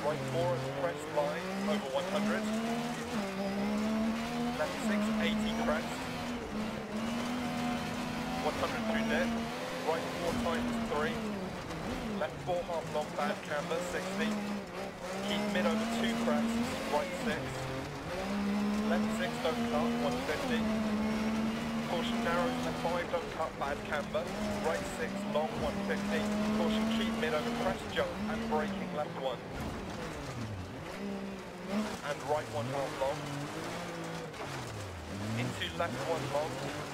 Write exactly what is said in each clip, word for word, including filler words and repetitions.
right four at crest line, over one hundred. Left six, eighty crest. one hundred through dip. Right four times three. Left four half long bad camber, sixty. Keep mid over two crests, right six. Left six, don't cut, one fifty. Caution narrows, left five, don't cut, bad camber. Right six, long, one fifty. Caution keep mid over crest jump and braking left one. And right one half long. Into left one long.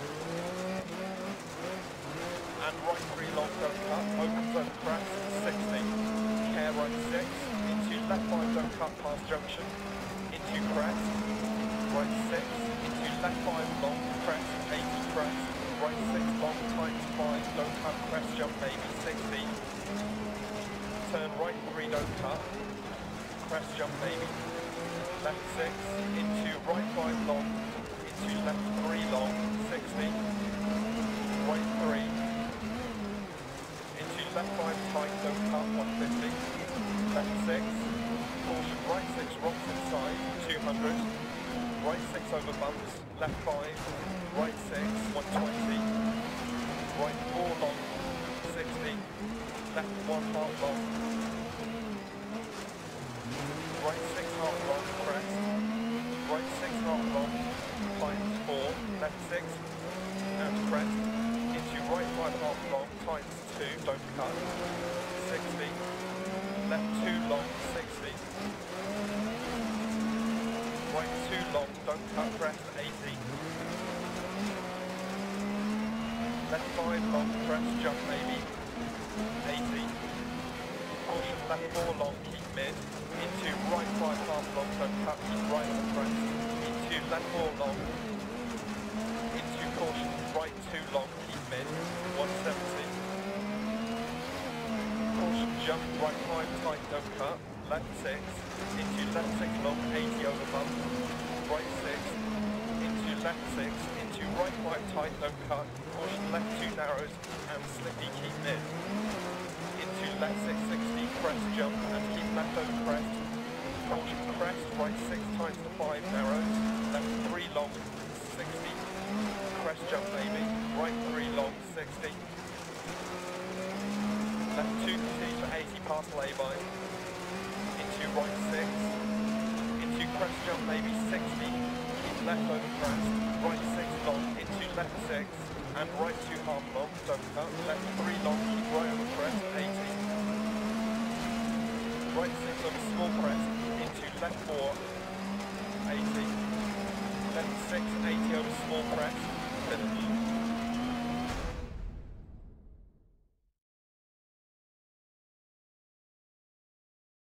And right three long, don't cut, opens over crest, sixty. Care right six. Into left five, don't cut, past junction. Into crest. Right six. Into left five long, crest, eighty crest. Right six long, times five, don't cut, crest jump maybe, sixty. Turn right three, don't cut. Crest jump maybe. Left six. Into right five long. Into left three long, sixty. Right three. Into left five tight, don't cut, one fifty. Left six. Caution right six, rocks inside, two hundred. Right six over bumps, left five. Right six, one twenty. Right four long, sixty. Left one half long. Right six half long, crest. Right six half long, times four. Left six, and crest. Into right five half long, times two, don't cut. sixty. Left two long, sixty. Right two long, don't cut, crest, eighty. Left five long, crest, jump maybe, eighty. Caution left four long, keep mid. Into right five half long, don't cut, keep right on the crest. Into left four long. Into caution, right two long, keep mid, one seventy. Caution jump, right five tight, don't cut. Left six, into left six long, eighty over bump. Right six, into left six, into right five tight, don't cut. Caution left two narrows and slippy, keep mid. Into left six, sixty, crest jump and keep left over crest. Caution crest, right six times the five narrows. Left three long, sixty. Crest jump maybe. Right three long, sixty. Left two continue to eighty past lay-by. Into right six. Into crest jump maybe sixty. Keep left over crest. Right six long. Into left six. And right two half long. Don't cut. Left three long. Keep right over crest. eighty. Right six over small crest. Into left four. eighty. Left six. eighty over small crest. Finish.